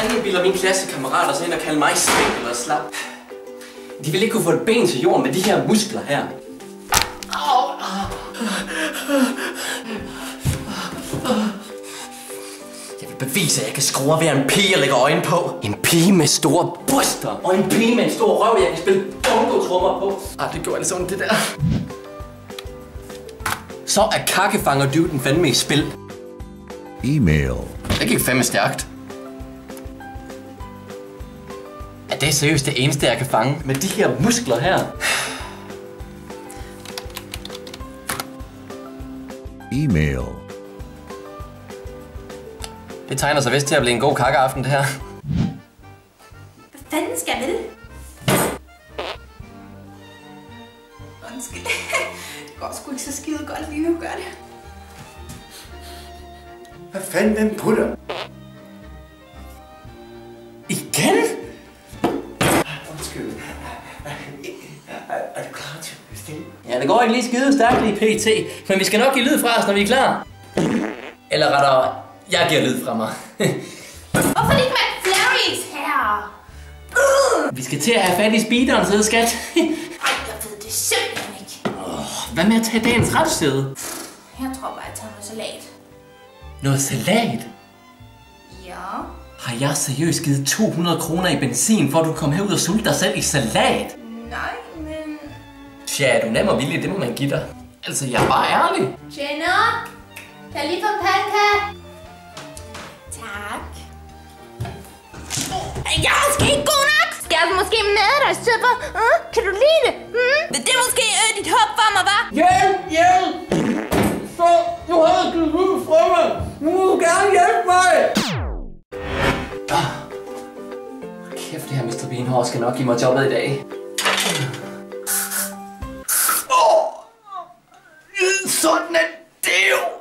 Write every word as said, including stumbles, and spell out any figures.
fanden bilder mine klassekammerater sig ind og kalde mig sving eller slap? De vil ikke kunne få et ben til jorden med de her muskler her. Jeg vil bevise, at jeg kan skrue ved en pige, jeg lægger øjne på. En pige med store bryster. Og en pige med en stor røv, jeg kan spille bongo-trummer på. Ah, det gjorde altså sådan det der. Så er kakkefanger-duden fandme i spil. Email. Det gik fandme stærkt. Er det seriøst det eneste, jeg kan fange? Med de her muskler her? Email. Det tegner sig vist til at blive en god kakkeaften, det her. Hvad fanden skal jeg vel? Undskyld. Det går sgu ikke så skide godt lige nu, gør det. Hvad fanden, hvem putter? Igen? Undskyld. Er du klar til at bestille? Ja, det går ikke lige skide stærkt lige P T, men vi skal nok give lyd fra os, når vi er klar. Eller rettere, jeg giver lyd fra mig. Hvorfor er det ikke McFlurries her? Vi skal til at have fat i speederen, så skat. Ej, jeg ved det simpelthen ikke. Hvad med at tage dagens retssæde? Jeg tror bare, jeg tager noget salat. Noget salat? Ja. Har jeg seriøst givet to hundrede kroner i benzin, for at du kan komme herud og sulte dig selv i salat? Nej, men... Tja, du er nem og villig, det må man give dig. Altså, jeg er bare ærlig. Jenna, kan jeg lige få en pandekage? Tak. Jeg er måske ikke god nok. Skal jeg måske med dig, Søpper? Uh, kan du lide det? Hmm? Men det er måske øh, dit håb for mig, hva'? Hjælp, hjælp! Så, du har givet ud fra mig. Nu må du gerne hjælpe mig. Ah. Kæft, det her mister Bean-hår skal nok give mig jobbet i dag. Oh. Sådan er det jo.